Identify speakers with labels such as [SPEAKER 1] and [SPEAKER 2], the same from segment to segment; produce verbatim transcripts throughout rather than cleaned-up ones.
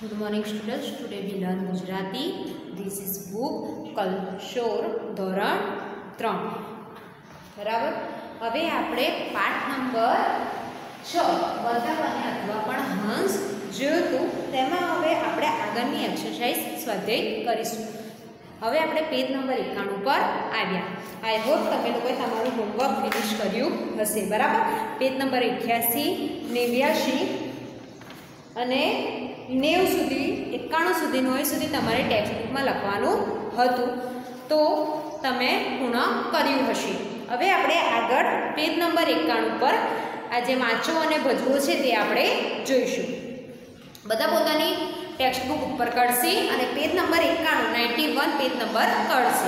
[SPEAKER 1] Good morning students. Today we learn Gujarati. This is book કલશોર ધોરણ ત્રણ. બરાબર. હવે આપણે પાઠ નંબર છ બધા અને અથવા પણ હંસ જોયું. તેમાં હવે આપણે આગળની એક્સરસાઇઝ સ્વાધ્યાય કરીશું. હવે આપણે પેજ નંબર એકાણું પર આવ્યા. આઈ હોપ તમે લોકોએ તમારું હોમવર્ક ફિનિશ કર્યું હશે. બરાબર. પેજ નંબર અઠ્યાસી, નેવ્યાસી અને નેવું સુધી એકાણું સુધી નોય સુધી તમારે ટેક્સ્ટબુકમાં લખવાનું હતું, તો તમે પૂર્ણ કર્યું હશે. હવે આપણે આગળ પેજ નંબર એકાણું પર આ જે વાંચો અને ભજવો છે તે આપણે જોઈશું. બધા પોતાની ટેક્સ્ટબુક ઉપર કરશે અને પેજ નંબર એકાણું નાઇન્ટી વન પેજ નંબર કરશે.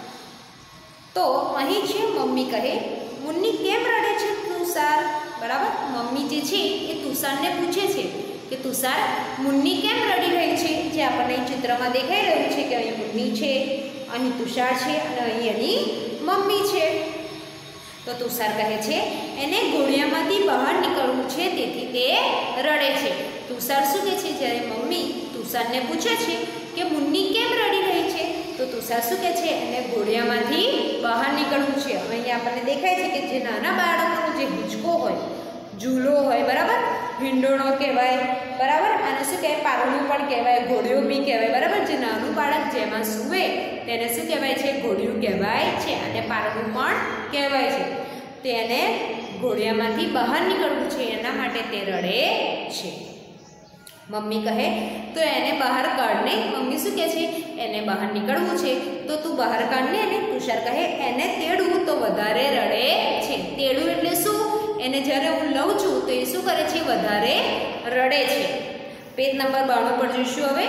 [SPEAKER 1] તો અહીં છે મમ્મી કહે, મુન્ની કેમ રડે છે તુષાર? બરાબર. મમ્મી જે છે એ તુષારને પૂછે છે કે તુષાર મુન્ની કેમ રડી રહી છે? જે આપણને ચિત્રમાં દેખાઈ રહ્યું છે કે અહીં મુન્ની છે, અહીં તુષાર છે અને અહીં એની મમ્મી છે. તો તુષાર કહે છે એને ઘોડિયામાંથી બહાર નીકળવું છે, તેથી તે રડે છે. તુષાર શું કહે છે? જ્યારે મમ્મી તુષારને પૂછે છે કે મુન્ની કેમ રડી રહી છે, તો તુષાર શું કહે છે? એને ઘોડિયામાંથી બહાર નીકળવું છે. અહીંયા આપણને દેખાય છે કે જે નાના બાળકોનો જે હિંચકો હોય, ઝૂલો હોય, બરાબર, હિંડોળો કહેવાય, બરાબર, આને શું કહેવાય? પારણું પણ કહેવાય, ઘોડિયો બી કહેવાય, બરાબર. જે નાનું બાળક જેમાં સૂવે તેને શું કહેવાય છે? ઘોડિયું કહેવાય છે અને પારણું પણ કહેવાય છે. તેને ઘોડિયામાંથી બહાર નીકળવું છે, એના માટે તે રડે છે. મમ્મી કહે તો એને બહાર કાઢને. મમ્મી શું કહે છે? એને બહાર નીકળવું છે તો તું બહાર કાઢને. અને તુષાર કહે એને તેડવું તો વધારે રડે છે. તેડવું એટલે શું? એને જ્યારે હું લઉં છું તો એ શું કરે છે? વધારે રડે છે. પેજ નંબર બાણું પર જોઈશું. હવે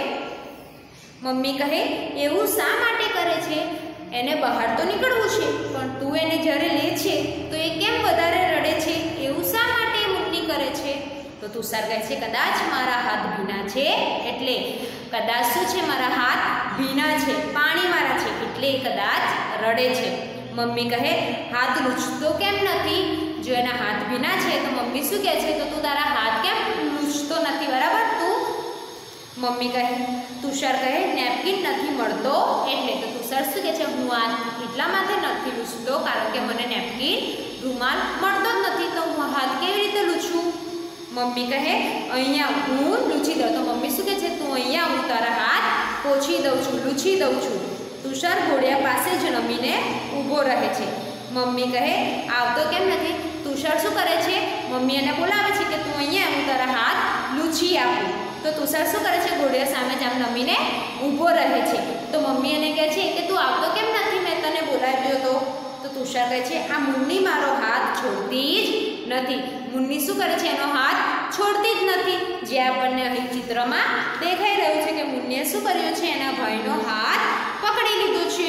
[SPEAKER 1] મમ્મી કહે એવું શા માટે કરે છે? એને બહાર તો નીકળવું છે પણ તું એને જ્યારે લે છે તો એ કેમ વધારે રડે છે? એવું શા માટે મુન્ની કરે છે? તો તુષાર કહે છે કદાચ મારા હાથ ભીના છે એટલે. કદાચ શું છે? મારા હાથ ભીના છે, પાણી મારા છે, એટલે કદાચ રડે છે. મમ્મી કહે હાથ લૂછતો કેમ નથી? જો એના હાથ ભીના છે તો મમ્મી શું કહે છે? તો તું તારા હાથ કેમ લૂછતો નથી? બરાબર. તું મમ્મી કહે તુષાર કહે નેપકિન નથી મળતો એટલે. તો તુષાર શું કહે છે? હું આ એટલા માટે નથી લૂછતો કારણ કે મને નેપકિન રૂમાલ મળતો જ નથી, તો હું હાથ કેવી રીતે લૂછું? મમ્મી કહે અહીંયા હું લૂછી દઉં. તો મમ્મી શું કહે છે? તું અહીંયા હું તારા હાથ પોછી દઉં છું, લૂછી દઉં છું. તુષાર ઘોડિયા પાસે જ નમીને ઊભો રહે છે. મમ્મી કહે આવતો કેમ નથી? તુષાર શું કરે છે? મમ્મી એને બોલાવે છે કે તું અહીંયા હું તારા હાથ લૂછી આપું. તો તુષાર શું કરે છે? ઘોડિયા સામે જ આમ નમીને ઊભો રહે છે. તો મમ્મી એને કહે છે કે તું આવતો કેમ નથી? મેં તને બોલાવ્યો તો. તો તુષાર કહે છે આ મુન્ની મારો હાથ છોડતી જ નથી. મુન્ની શું કરે છે? એનો હાથ છોડતી જ નથી. જે આપણને અહીં ચિત્રમાં દેખાઈ રહ્યું છે કે મુન્નીએ શું કર્યું છે? એના ભાઈનો હાથ પકડી લીધો છે.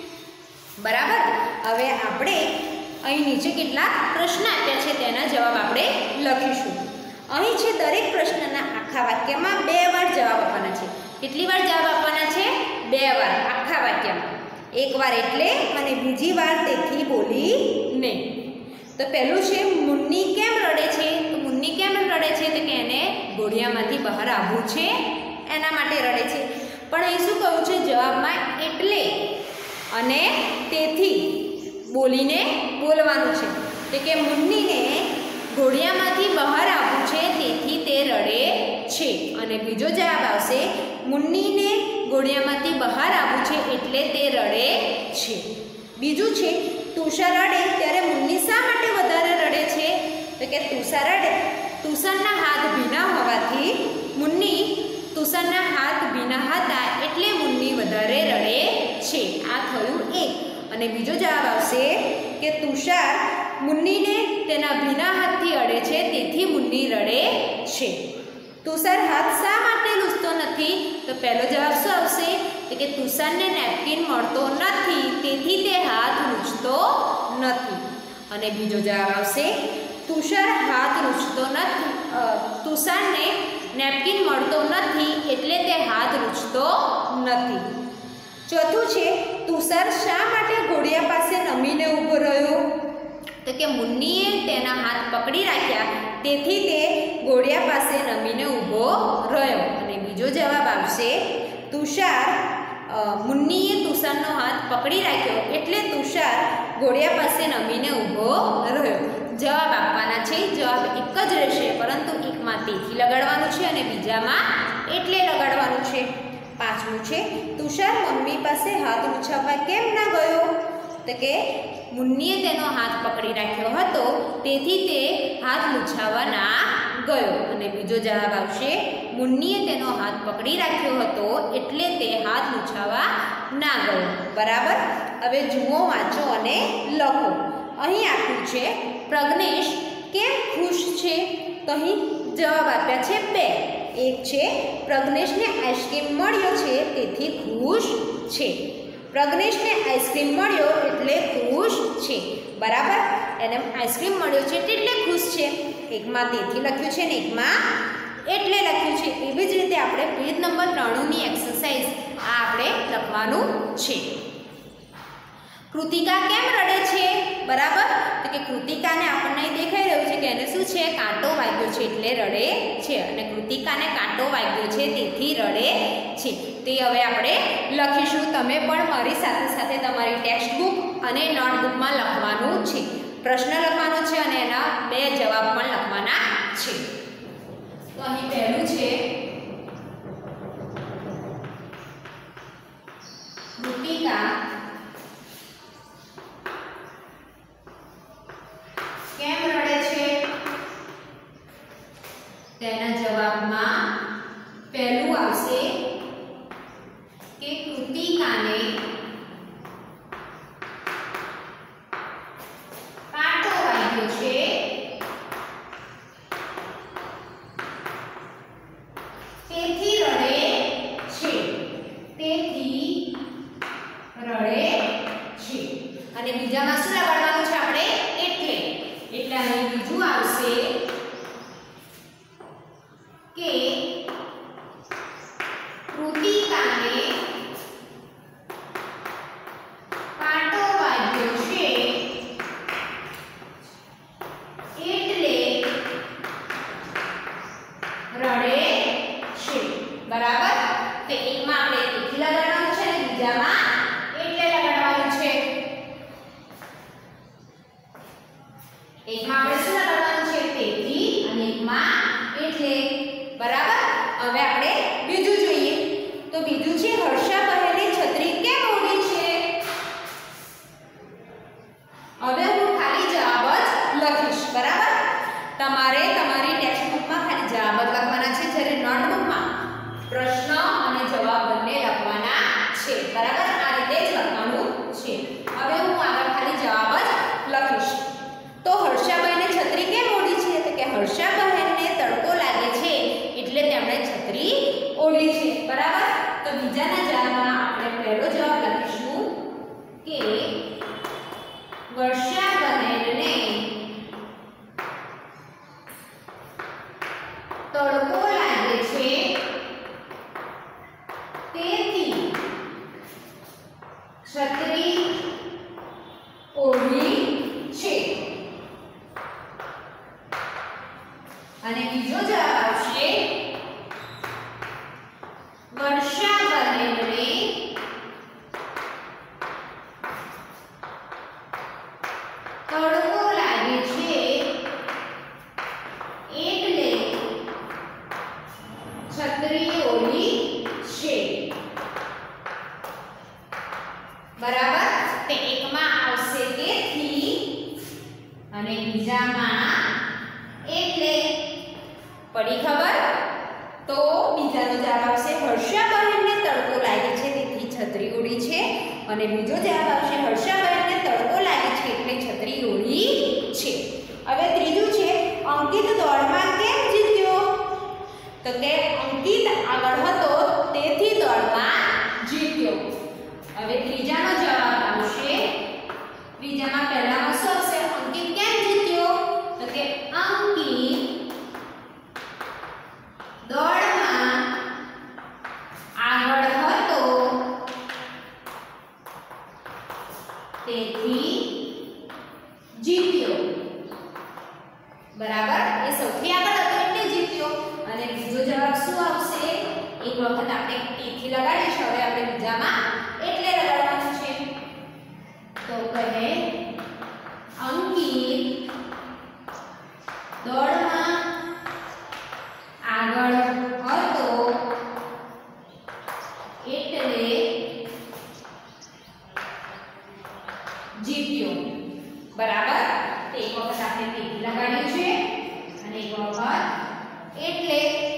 [SPEAKER 1] બરાબર. હવે આપણે અહીં નીચે કેટલાક પ્રશ્ન આપ્યા છે તેના જવાબ આપણે લખીશું. અહીં છે દરેક પ્રશ્નના આખા વાક્યમાં બે વાર જવાબ આપવાના છે. કેટલી વાર જવાબ આપવાના છે? બે વાર આખા વાક્યમાં. એક વાર એટલે અને બીજી વાર તેથી બોલીને. તો પહેલું છે મુન્ની કેમ રડે છે? તો મુન્ની કેમ રડે છે? તો કે એને ઘોડિયામાંથી બહાર આવવું છે એના માટે રડે છે. પણ અહીં શું કહ્યું છે જવાબમાં? એટલે અને તેથી બોલીને બોલવાનું છે. તો કે મુન્નીને ઘોડિયામાંથી બહાર આવવું છે તેથી તે રડે છે. અને બીજો જવાબ આવશે મુન્નીને ઘોડિયામાંથી બહાર આવવું છે એટલે તે રડે છે. બીજું છે તુષાર રડે ત્યારે મુન્ની શા માટે વધારે રડે છે? તો કે તુષાર રડે તુષારના હાથ ભીના હોવાથી મુન્ની તુષારના હાથ ભીના હતા એટલે મુન્ની વધારે રડે છે. આ થયું એક. અને બીજો જવાબ આવશે કે તુષાર મુન્નીને તેના ભીના હાથથી અડે છે તેથી મુન્ની રડે છે. તુષાર હાથ શા માટે લૂછતો નથી? તો પહેલો જવાબ શું આવશે? તો કે તુષારને નેપકિન મળતો નથી તેથી તે હાથ લૂછતો નથી. અને બીજો જવાબ આવશે તુષાર હાથ લૂછતો નથી તુષારને નેપકિન મળતો નથી એટલે તે હાથ લૂછતો નથી. ચોથું છે તુષાર શા માટે ઘોડિયા પાસે નમીને ઊભો રહ્યો? તો કે મુન્નીએ તેના હાથ પકડી રાખ્યા તેથી તે ઘોડિયા પાસે નમીને ઊભો રહ્યો. અને બીજો બીજો જવાબ આવશે તુષાર મુન્નીએ તુષારનો હાથ પકડી રાખ્યો એટલે તુષાર ઘોડિયા પાસે નમીને ઊભો રહ્યો. જવાબ આપવાના છે. જવાબ એક જ રહેશે, પરંતુ એકમાં તેથી લગાડવાનું છે અને બીજામાં એટલે લગાડવાનું છે. પાંચમું છે તુષાર મમ્મી પાસે હાથ લૂછાવવા કેમ ના ગયો? તો કે મુન્નીએ તેનો હાથ પકડી રાખ્યો હતો તેથી તે હાથ લૂછાવવા ના ગયો. અને બીજો જવાબ આવશે મુન્નીએ તેનો હાથ પકડી રાખ્યો હતો એટલે તે હાથ લૂછાવવા ના ગયો. બરાબર. હવે જુઓ, વાંચો અને લખો. અહીં આપ્યું છે પ્રજ્ઞેશ કેમ ખુશ છે? તો અહીં જવાબ આપ્યા છે બે. એક છે પ્રજ્ઞેશને આઈસ્ક્રીમ મળ્યો છે તેથી ખુશ છે. પ્રજ્ઞેશને આઈસ્ક્રીમ મળ્યો એટલે ખુશ છે. બરાબર. એને આઈસ્ક્રીમ મળ્યો છે એટલે ખુશ છે. એકમાં તેથી લખ્યું છે ને એકમાં એટલે લખ્યું છે. એવી જ રીતે આપણે પેજ નંબર ત્રણની એક્સરસાઇઝ આ આપણે લખવાનું છે. કૃતિકા કેમ રડે છે? બરાબર. તો કે કૃતિકાને આપણને દેખાઈ રહ્યું છે કે એને શું છે? કાંટો વાગ્યો છે એટલે રડે છે. અને કૃતિકાને કાંટો વાગ્યો છે તેથી રડે છે. તે હવે આપણે લખીશું. તમે પણ મારી સાથે સાથે તમારી ટેક્સ્ટ બુક અને નોટબુકમાં લખવાનું છે. પ્રશ્ન લખવાનો છે અને એના બે જવાબ પણ લખવાના છે. તો અહીં પહેલું છે કૃતિકા કેમ રડે છે? તેના જવાબમાં પહેલું આવશે કે કૃતિકાને કાંટો વાગ્યો છે તેથી રડે છે. તેથી રડે છે. અને બીજામાં શું લગાડવાનું છે આપણે? એટલે. એટલે અહીં બીજું આવશે કે કૃતિકાને કાંટો વાગ્યો છે એટલે રડે છે. બરાબર. તો એકમાં આપણે તેથી લગાડવાનું છે અને બીજામાં એટલે લગાડવાનું છે. એકમાં આપણે શું લગાડવાનું છે? તેથી. અને એકમાં એટલે. બરાબર. હવે આપણે બીજું જોઈએ. તો બીજું છે હર્ષા બહેને છત્રી કેમ ઓઢી છે? હવે હું ખાલી જવાબ જ લખીશ. બરાબર. તમારે તમારી ટેક્સ્ટ બુકમાં ખાલી જવાબ જ લખવાના છે, જ્યારે નોટબુકમાં પ્રશ્ન અને જવાબ બંને લખવાના છે. બરાબર. આ રીતે જ લખવાનું છે. હવે હું આગળ ખાલી જવાબ જ લખીશ. તો હર્ષાબહેને છત્રી કેમ ઓઢી છે? તો કે હર્ષાબહેનને તડકો લાગે છે એટલે તેમણે છત્રી ઓઢી છે. બરાબર. તો બીજાના જવાબમાં આપણે પહેલો જવાબ લખીશું કે વર્ષાબહેનને તડકો લાગે છે તેથી છત્રી ઓઢી છે. અને બીજો જવાબ આવશે વર્ષાબહેનને તડકો લાગે છે એટલે છત્રી ઓઢી છે. બરાબર. તે એકમાં આવશે તેથી અને બીજામાં એટલે. પડી ખબર? તો બીજાનો જવાબ આવશે હર્ષાબહેનને તડકો લાગે છે તેથી છત્રી ઓઢી છે. અને બીજો જવાબ આવશે હર્ષાબહેનને તડકો લાગે છે એટલે છત્રી ઓઢી છે. હવે ત્રીજું છે અંકિત દોડમાં કેમ જીત્યો? તો કે અંકિત આગળ હતો તેથી દોડમાં જીત્યો. હવે ત્રીજાનો જવાબ આવશે. ત્રીજામાં પહેલામાં શું આવશે? અંકિત કેમ જીત્યો? તો કે અંકિત દોડમાં આગળ હતો તેથી જીત્યો. બરાબર. એ સૌથી આગળ હતો એટલે જીત્યો. અને બીજો જવાબ શું આવશે? એક વખત આપણે ટીથી લગાડીશું, હવે આપણે બીજામાં એટલે લગાડવાનું છે. તો કહે અંકિત દોડમાં આગળ હતો એટલે જીત્યો. બરાબર. તો એક વખત આપણે ટીથી લગાડ્યું છે અને એક વખત એટલે.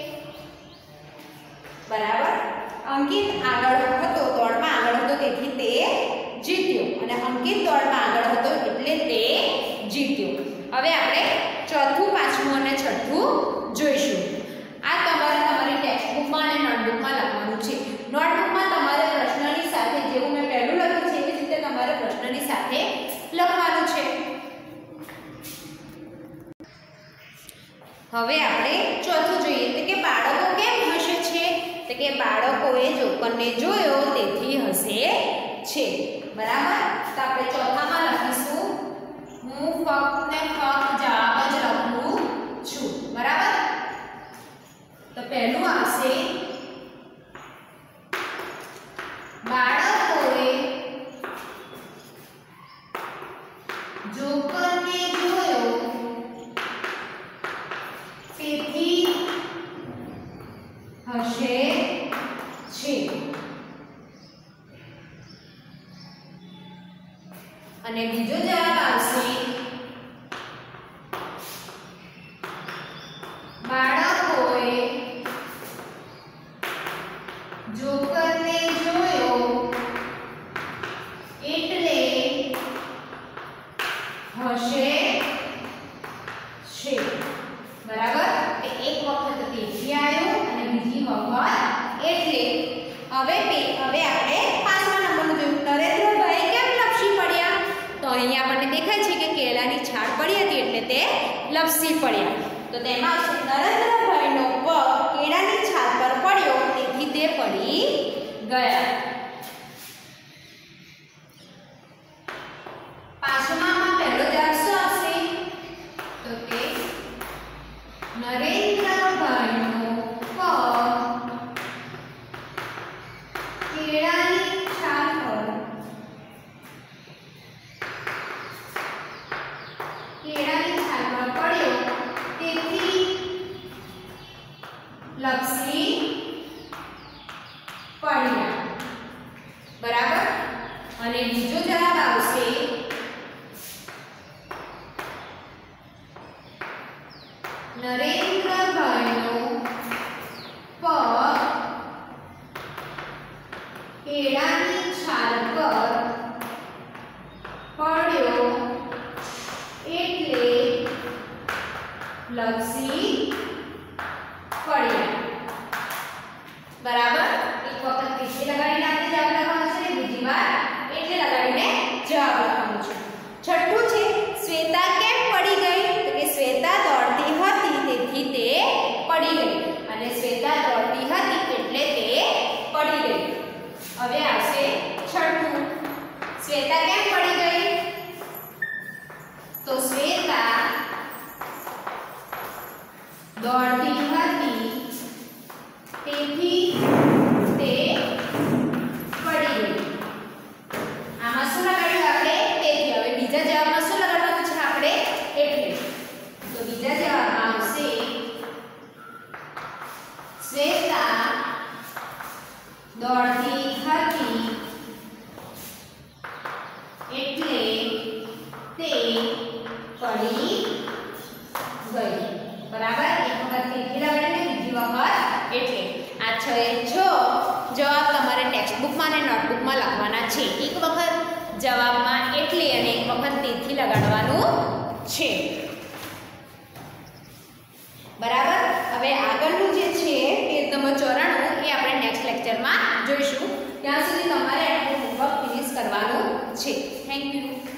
[SPEAKER 1] બરાબર. અંકિત આગળ હતો, દોડમાં આગળ હતો તેથી તે જીત્યો અને અંકિત દોડમાં આગળ હતો એટલે તે જીત્યો. હવે આપણે ચોથું, પાંચમું અને છઠ્ઠું જોઈશું. આ તમારે તમારી ટેક્સ્ટબુકમાં અને નોટબુકમાં લખવાનું છે. નોટબુકમાં તમારે પ્રશ્નની સાથે, જેવું મેં પહેલું લખ્યું છે એવી રીતે તમારે પ્રશ્નની સાથે લખવાનું છે. હવે આપણે ચોથું જોઈએ તો કે બાળકો કેમ હસે છે? તો કે બાળકોએ જોકરને જોયો તેથી હસે છે. બરાબર. તો આપણે ચોથામાં લખીશું હું ફક્ત ને ફક્ત જવાબ જ લખું છું. બરાબર. તો પહેલું આવશે બાળકોએ જોકરને જોયો તેથી હસે છે. અને બીજો જવાબ આવશે બાળકોએ જોકરને જોયો એટલે હસે છે. બરાબર. એક વખત તેથી આવ્યો અને બીજી વખત એટલે. હવે હવે આપણે પાંચમા નંબરનું જોયું. નરેન્દ્રભાઈ કેમ લપસી પડ્યા? તો અહીંયા આપણને દેખાય છે કે કેળાની છાલ પડી હતી એટલે તે લપસી પડ્યા. તો તેમાં આવશે નરેન્દ્રભાઈનો પગ કેળાની છાલ પર પડ્યો તેથી તે પડી ગયા. પાંચમામાં પહેલો જવાબ શું આવશે? તો કે નરેન્દ્રભાઈનો પગ કેળાની છાલ પર કેળાની છાલ પર પડ્યો તેથી લપસી પડ્યા. બરાબર. અને બીજો જવાબ આવશે નરેન્દ્રભાઈનો પગ કેળાની છાલ પર પડ્યો એટલે લપસી પડ્યા. બરાબર. એક વખત ટીથી લગાડીને આપણે જવાબ લખવાનો છે, બીજી વાર એટલે લગાડીને જવાબ લખવાનો છે. છઠ્ઠું છે શ્વેતા કેમ પડી ગઈ? તો કે શ્વેતા દોડતી હતી તેથી તે પડી ગઈ. અને શ્વેતા દોડતી હતી એટલે તે પડી ગઈ. હવે આવશે છઠ્ઠું. શ્વેતા કેમ પડી ગઈ? તો શ્વેતા દોડતી હતી તેથી તે પડી ગઈ. આમાં શું લગાડ્યું આપણે? તેથી. હવે બીજા જવાબમાં શું લગાડવાનું છે આપણે? એટલે. તો બીજા જવાબમાં આવશે શ્વેતા દોડતી હતી એટલે તે પડી ગઈ. બરાબર. એક વખત તેથી લગાડીને બીજી વખત એટલે. આ છ એ છ જવાબ તમારે ટેક્સ્ટબુકમાં અને નોટબુકમાં લખવાના છે. એક વખત જવાબમાં એટલે અને એક વખત તેથી લગાડવાનું છે. બરાબર. હવે આગળનું જે છે પેજ નંબર ચોરાણું એ આપણે નેક્સ્ટ લેક્ચરમાં જોઈશું. ત્યાં સુધી તમારે આટલું હોમવર્ક ફિનિશ કરવાનું છે. Thank you.